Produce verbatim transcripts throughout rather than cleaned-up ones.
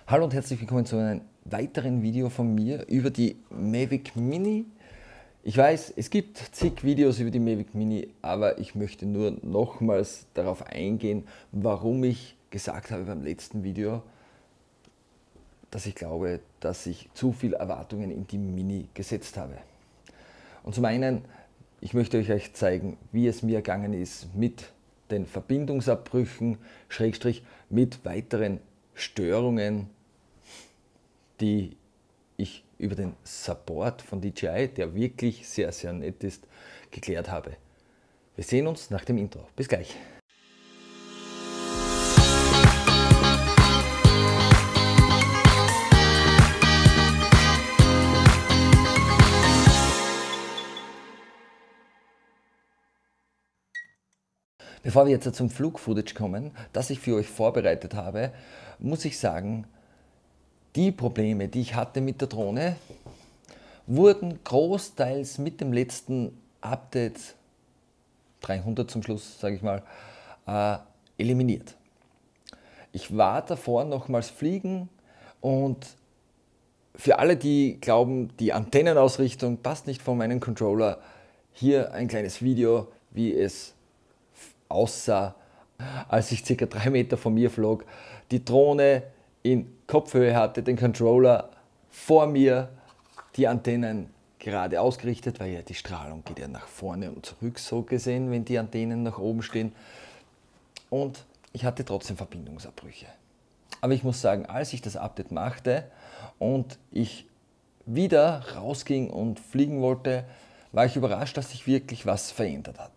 Hallo und herzlich willkommen zu einem weiteren Video von mir über die Mavic Mini. Ich weiß, es gibt zig Videos über die Mavic Mini, aber ich möchte nur nochmals darauf eingehen, warum ich gesagt habe beim letzten Video, dass ich glaube, dass ich zu viele Erwartungen in die Mini gesetzt habe. Und zum einen, ich möchte euch zeigen, wie es mir gegangen ist mit den Verbindungsabbrüchen, Schrägstrich mit weiteren Störungen, die ich über den Support von D J I, der wirklich sehr, sehr nett ist, geklärt habe. Wir sehen uns nach dem Intro. Bis gleich. Bevor wir jetzt zum Flug-Footage kommen, das ich für euch vorbereitet habe, muss ich sagen, die Probleme, die ich hatte mit der Drohne, wurden großteils mit dem letzten Update, dreihundert zum Schluss, sage ich mal, äh, eliminiert. Ich war davor nochmals fliegen und für alle, die glauben, die Antennenausrichtung passt nicht von meinem Controller, hier ein kleines Video, wie es aussah, als ich circa drei Meter von mir flog, die Drohne in Kopfhöhe hatte, den Controller vor mir, die Antennen gerade ausgerichtet, weil ja die Strahlung geht ja nach vorne und zurück, so gesehen, wenn die Antennen nach oben stehen. Und ich hatte trotzdem Verbindungsabbrüche. Aber ich muss sagen, als ich das Update machte und ich wieder rausging und fliegen wollte, war ich überrascht, dass sich wirklich was verändert hat.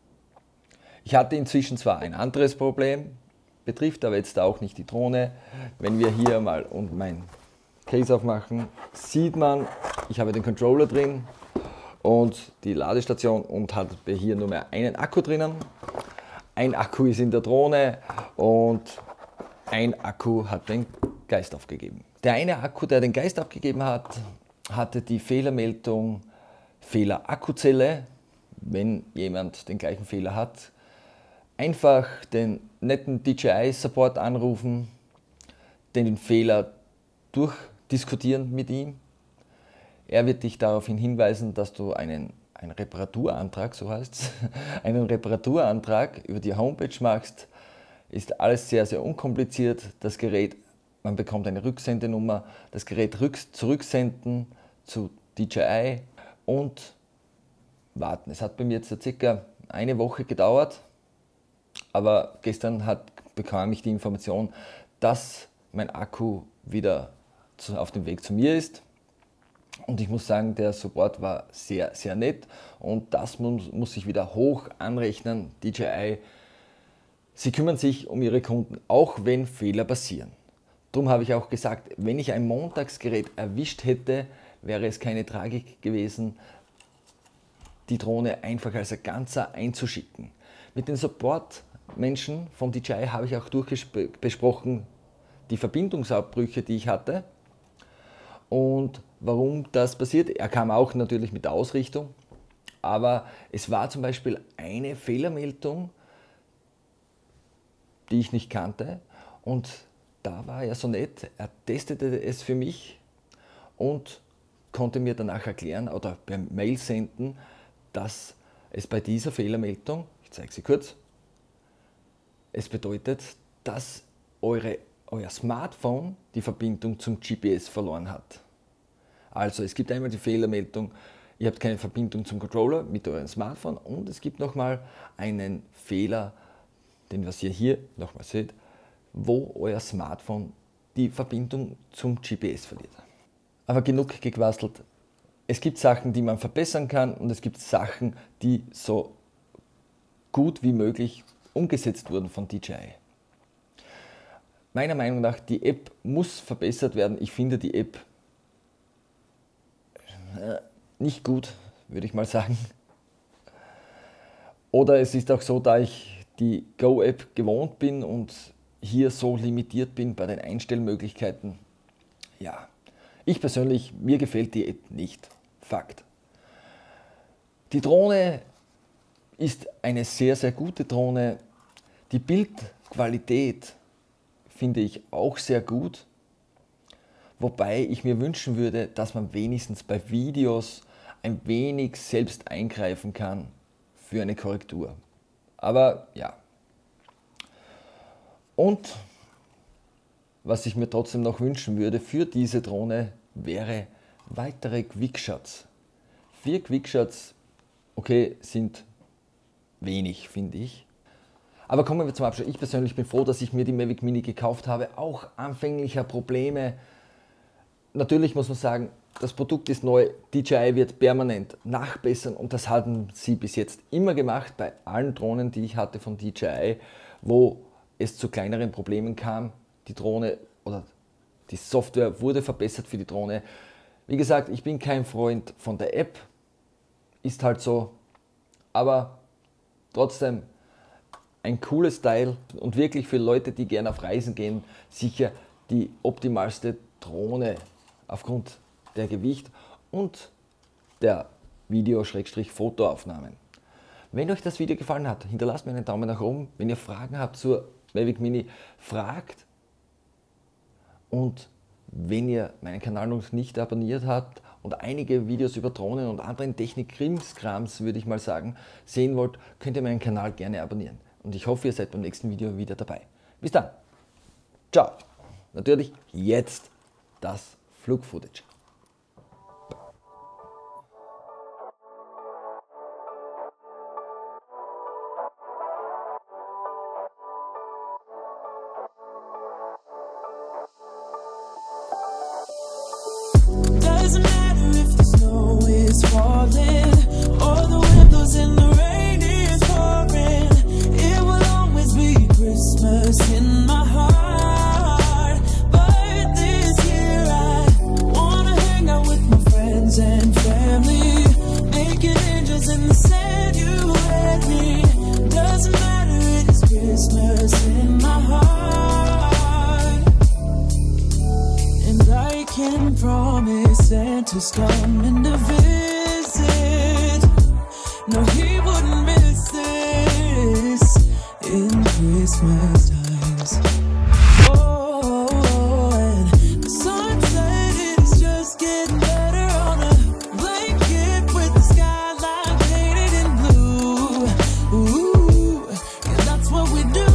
Ich hatte inzwischen zwar ein anderes Problem, betrifft aber jetzt auch nicht die Drohne. Wenn wir hier mal und mein Case aufmachen, sieht man, ich habe den Controller drin und die Ladestation und habe hier nur mehr einen Akku drinnen. Ein Akku ist in der Drohne und ein Akku hat den Geist aufgegeben. Der eine Akku, der den Geist abgegeben hat, hatte die Fehlermeldung Fehler Akkuzelle. Wenn jemand den gleichen Fehler hat, einfach den netten D J I-Support anrufen, den Fehler durchdiskutieren mit ihm. Er wird dich daraufhin hinweisen, dass du einen, einen Reparaturantrag, so heißt es, einen Reparaturantrag über die Homepage machst. Ist alles sehr, sehr unkompliziert. Das Gerät, man bekommt eine Rücksendenummer, das Gerät rück, zurücksenden zu D J I und warten. Es hat bei mir jetzt circa eine Woche gedauert. Aber gestern hat, bekam ich die Information, dass mein Akku wieder zu, auf dem Weg zu mir ist. Und ich muss sagen, der Support war sehr, sehr nett. Und das muss, muss ich wieder hoch anrechnen. D J I, sie kümmern sich um ihre Kunden, auch wenn Fehler passieren. Darum habe ich auch gesagt, wenn ich ein Montagsgerät erwischt hätte, wäre es keine Tragik gewesen, die Drohne einfach als ein Ganzer einzuschicken. Mit den Support-Menschen vom D J I habe ich auch durchbesprochen die Verbindungsabbrüche, die ich hatte und warum das passiert. Er kam auch natürlich mit der Ausrichtung, aber es war zum Beispiel eine Fehlermeldung, die ich nicht kannte und da war er so nett, er testete es für mich und konnte mir danach erklären oder per Mail senden, dass es bei dieser Fehlermeldung, ich zeige sie kurz, es bedeutet, dass eure, euer Smartphone die Verbindung zum G P S verloren hat. Also es gibt einmal die Fehlermeldung, ihr habt keine Verbindung zum Controller mit eurem Smartphone und es gibt nochmal einen Fehler, den was ihr hier nochmal seht, wo euer Smartphone die Verbindung zum G P S verliert. Aber genug gequasselt. Es gibt Sachen, die man verbessern kann und es gibt Sachen, die so gut wie möglich umgesetzt wurden von D J I. Meiner Meinung nach, die App muss verbessert werden. Ich finde die App nicht gut, würde ich mal sagen. Oder es ist auch so, da ich die Go-App gewohnt bin und hier so limitiert bin bei den Einstellmöglichkeiten. Ja, ich persönlich, mir gefällt die App nicht. Fakt. Die Drohne ist eine sehr, sehr gute Drohne. Die Bildqualität finde ich auch sehr gut. Wobei ich mir wünschen würde, dass man wenigstens bei Videos ein wenig selbst eingreifen kann für eine Korrektur. Aber ja. Und was ich mir trotzdem noch wünschen würde für diese Drohne, wäre weitere Quickshots. Vier Quickshots, okay, sind wenig, finde ich. Aber kommen wir zum Abschluss. Ich persönlich bin froh, dass ich mir die Mavic Mini gekauft habe. Auch anfänglicher Probleme. Natürlich muss man sagen, das Produkt ist neu. D J I wird permanent nachbessern und das haben sie bis jetzt immer gemacht bei allen Drohnen, die ich hatte von D J I, wo es zu kleineren Problemen kam. Die Drohne oder die Software wurde verbessert für die Drohne. Wie gesagt, ich bin kein Freund von der App. Ist halt so. Aber trotzdem ein cooles Teil und wirklich für Leute, die gerne auf Reisen gehen, sicher die optimalste Drohne aufgrund der Gewicht und der Video-Fotoaufnahmen. Wenn euch das Video gefallen hat, hinterlasst mir einen Daumen nach oben. Wenn ihr Fragen habt zur Mavic Mini, fragt. Und wenn ihr meinen Kanal noch nicht abonniert habt und einige Videos über Drohnen und anderen Technik-Krimskrams, würde ich mal sagen, sehen wollt, könnt ihr meinen Kanal gerne abonnieren. Und ich hoffe, ihr seid beim nächsten Video wieder dabei. Bis dann. Ciao. Natürlich jetzt das Flugfootage. Doesn't matter if the snow is falling or the wind blows and the rain is pouring. It will always be Christmas in my heart. But this year I wanna hang out with my friends and family, making angels in the sand, you and me. Doesn't matter, it's Christmas in my heart. And I can promise Santa's coming to visit. No, he wouldn't miss this in Christmas times. Oh, and the sunset is just getting better on a blanket with the skyline painted in blue. Ooh, yeah, that's what we do.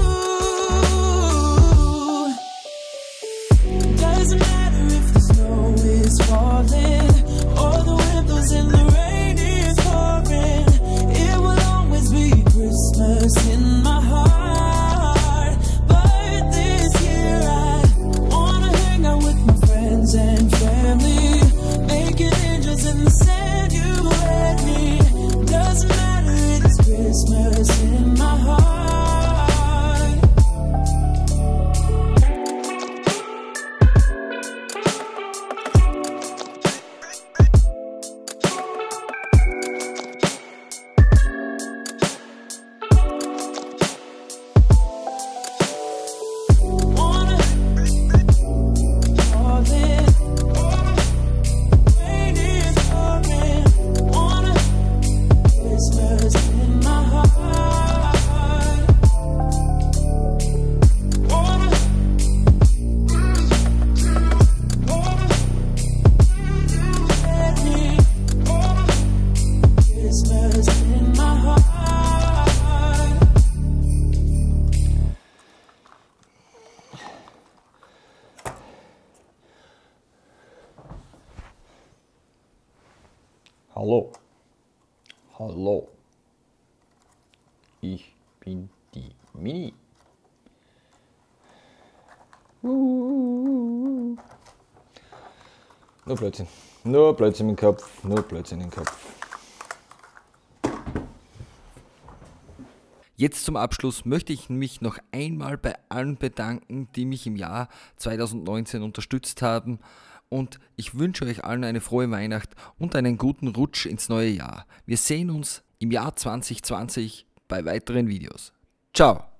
Doesn't matter if the snow is falling or the wind blows and the rain is pouring. It will always be Christmas in my heart. But this year I wanna hang out with my friends and family, making angels in the sand, you and me. Doesn't matter, it's Christmas in my heart. Hallo, hallo, ich bin die Mini. Uh. Nur Blödsinn, nur Blödsinn im Kopf, nur Blödsinn im Kopf. Jetzt zum Abschluss möchte ich mich noch einmal bei allen bedanken, die mich im Jahr zweitausendneunzehn unterstützt haben. Und ich wünsche euch allen eine frohe Weihnacht und einen guten Rutsch ins neue Jahr. Wir sehen uns im Jahr zwanzig zwanzig bei weiteren Videos. Ciao!